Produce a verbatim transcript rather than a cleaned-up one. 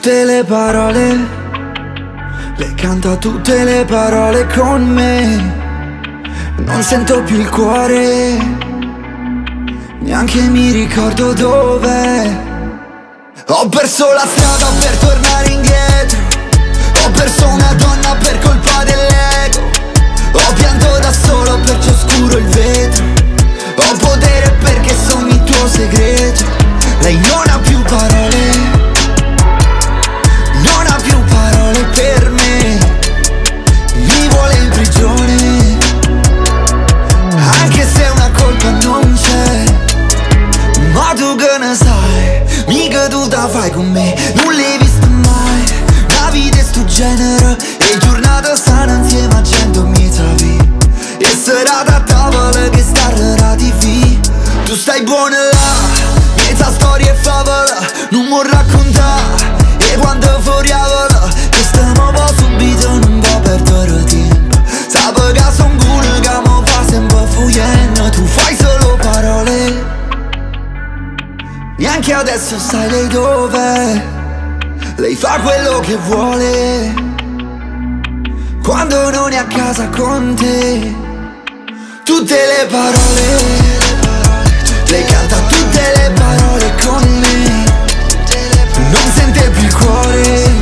tutte le parole, lei canta tutte le parole con me. Non sento più il cuore, neanche mi ricordo dov'è. Ho perso la strada per tornare indietro, ho perso una donna per colpa dell'ego. Ho pianto da solo perciò scuro il vetro. Ho potere perché sono il tuo segreto. Lei non ha più parole, non ha più parole per me. Mi vuole in prigione, anche se una colpa non c'è. Ma tu che ne sai, mica tu da fai con me. Non l'hai vista mai, una vita è sto genere. E giornate stanno insieme a cento mesi. E serata a tavola che starrà ti fi. Tu stai buona là, mezza storia e favola, non mi raccontare. E quando fuori a vola, che stiamo un po' subito, non può perdere tempo. Sape che son culo che mi fa sempre fuggendo. Tu fai solo parole, neanche adesso sai lei dov'è. Lei fa quello che vuole quando non è a casa con te. Tutte le parole, lei canta tutte le parole con me. Non sente più il cuore,